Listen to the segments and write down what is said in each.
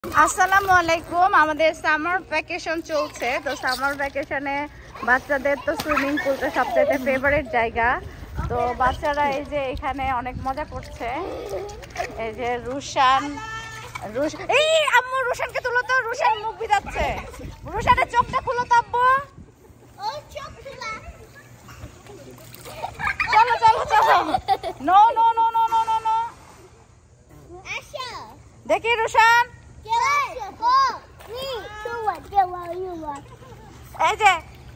আসসালামু আলাইকুম। আমাদের সামার ভ্যাকেশন চলছে, তো সামার ভ্যাকেশনে বাচ্চাদের তো সুইমিং পুলটা সবচেয়ে ফেভারিট জায়গা। তো বাচ্চারা এই যে এখানে অনেক মজা করছে। এই যে এই আম্মু রুশানকে তুলো তো, রুশান মুখ ভিজাচ্ছে। রুশানের চোখটা খুলো তো আব্বু। চলো চলো চলো। No no no no no no no. দেখি রুশান, এই যে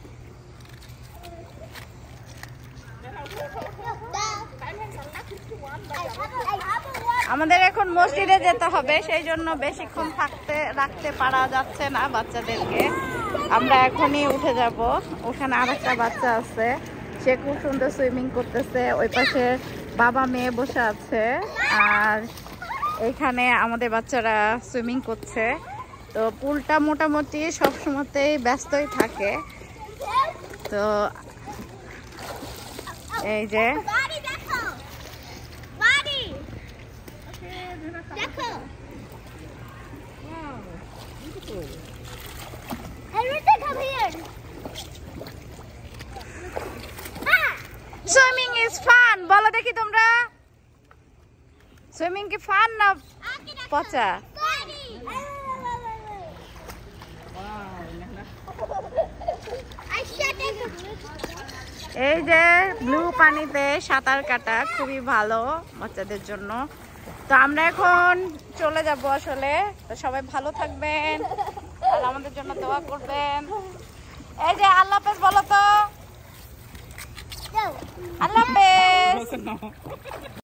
আমাদের এখন মসজিদে যেতে হবে, সেই জন্য বেশিক্ষণ রাখতে পারা যাচ্ছে না বাচ্চাদেরকে। আমরা এখনই উঠে যাব। ওখানে আরেকটা বাচ্চা আছে, সে খুব সুন্দর সুইমিং করতেছে। ওই পাশে বাবা মেয়ে বসে আছে, আর এইখানে আমাদের বাচ্চারা সুইমিং করছে। তো পুলটা মোটামুটি সব সময়তেই ব্যস্তই থাকে। তো এই যে সুইমিং ইজ ফান। বলো দেখি তোমরা, সুইমিং কি ফান না পচা? এই যে ব্লু পানিতে সাঁতার কাটা খুবই ভালো বাচ্চাদের জন্য। তো আমরা এখন চলে যাব আসলে। তো সবাই ভালো থাকবেন আর আমাদের জন্য দোয়া করবেন। এই যে আল্লাহ হাফেজ বলো তো। আল্লাহ হাফেজ।